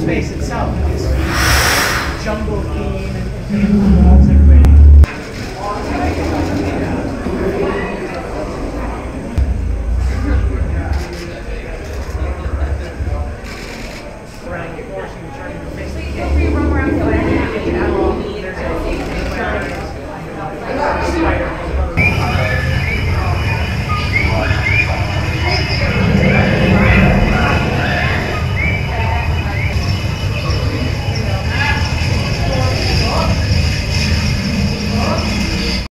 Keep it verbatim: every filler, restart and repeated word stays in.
space itself, this jungle theme and, and walls everywhere.